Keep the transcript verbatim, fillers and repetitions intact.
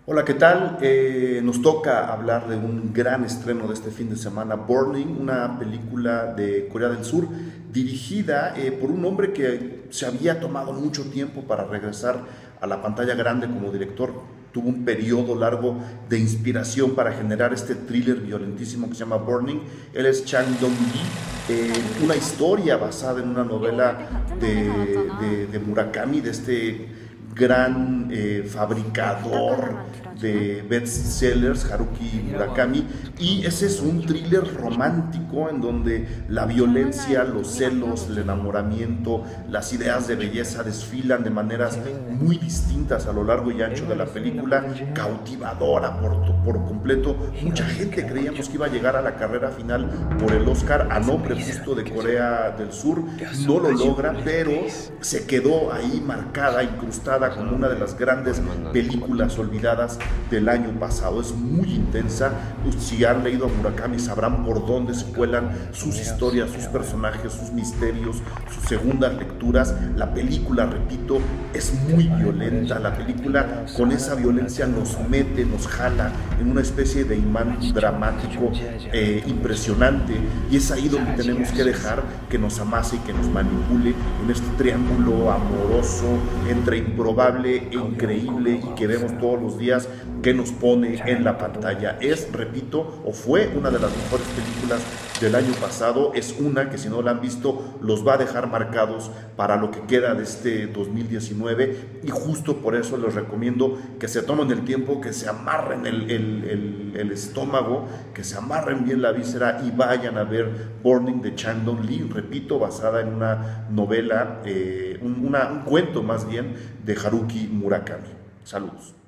Hola, ¿qué tal? Eh, nos toca hablar de un gran estreno de este fin de semana, Burning, una película de Corea del Sur dirigida eh, por un hombre que se había tomado mucho tiempo para regresar a la pantalla grande como director. Tuvo un periodo largo de inspiración para generar este thriller violentísimo que se llama Burning. Él es Chang Dong-gi, eh, una historia basada en una novela de, de, de Murakami, de este gran eh, fabricador de bestsellers, Haruki Murakami, y ese es un thriller romántico en donde la violencia, los celos, el enamoramiento, las ideas de belleza desfilan de maneras muy distintas a lo largo y ancho de la película, cautivadora por, por completo. Mucha gente creíamos que iba a llegar a la carrera final por el Oscar a nombre justo de Corea del Sur, no lo logra, pero se quedó ahí marcada, incrustada como una de las grandes películas olvidadas del año pasado. Es muy intensa. Si han leído a Murakami sabrán por dónde se cuelan sus historias, sus personajes, sus misterios, sus segundas lecturas. La película, repito, es muy violenta. La película con esa violencia nos mete, nos jala en una especie de imán dramático eh, impresionante, y es ahí donde tenemos que dejar que nos amase y que nos manipule en este triángulo amoroso entre improbable e increíble y que vemos todos los días, que nos pone en la pantalla. Es, repito, o fue una de las mejores películas del año pasado. Es una que, si no la han visto, los va a dejar marcados para lo que queda de este dos mil diecinueve, y justo por eso les recomiendo que se tomen el tiempo, que se amarren el, el, el, el estómago, que se amarren bien la víscera y vayan a ver Burning de Chang Dong-gi, repito, basada en una novela, eh, un, una, un cuento más bien, de Haruki Murakami. Saludos.